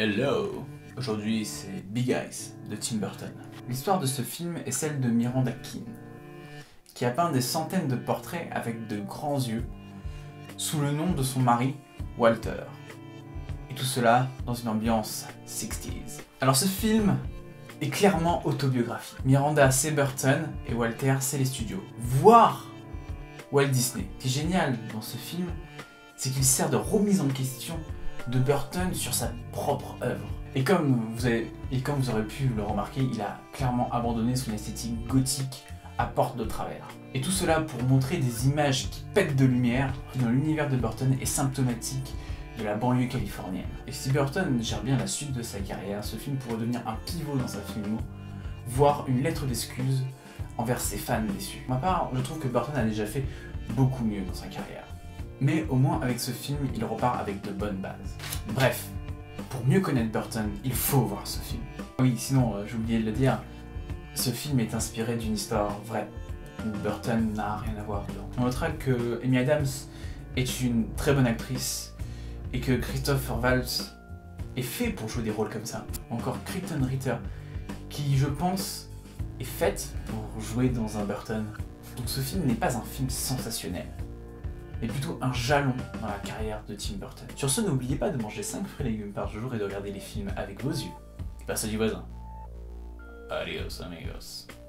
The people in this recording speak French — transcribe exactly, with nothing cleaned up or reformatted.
Hello! Aujourd'hui c'est Big Eyes de Tim Burton. L'histoire de ce film est celle de Miranda Keane, qui a peint des centaines de portraits avec de grands yeux, sous le nom de son mari, Walter. Et tout cela dans une ambiance sixties. Alors ce film est clairement autobiographique. Miranda c'est Burton et Walter c'est les studios, voire Walt Disney. Ce qui est génial dans ce film, c'est qu'il sert de remise en question de Burton sur sa propre œuvre. Et comme vous avez, et comme vous aurez pu le remarquer, il a clairement abandonné son esthétique gothique à porte de travers. Et tout cela pour montrer des images qui pètent de lumière, qui dans l'univers de Burton est symptomatique de la banlieue californienne. Et si Burton gère bien la suite de sa carrière, ce film pourrait devenir un pivot dans sa filmo, voire une lettre d'excuse envers ses fans déçus. Pour ma part, je trouve que Burton a déjà fait beaucoup mieux dans sa carrière. Mais au moins avec ce film, il repart avec de bonnes bases. Bref, pour mieux connaître Burton, il faut voir ce film. Oui, sinon, euh, j'ai oublié de le dire, ce film est inspiré d'une histoire vraie, où Burton n'a rien à voir dedans. On notera que Amy Adams est une très bonne actrice, et que Christopher Waltz est fait pour jouer des rôles comme ça. Encore Krypton Ritter, qui, je pense, est faite pour jouer dans un Burton. Donc ce film n'est pas un film sensationnel, mais plutôt un jalon dans la carrière de Tim Burton. Sur ce, n'oubliez pas de manger cinq fruits et légumes par jour et de regarder les films avec vos yeux, et pas ceux du voisin. Adios amigos.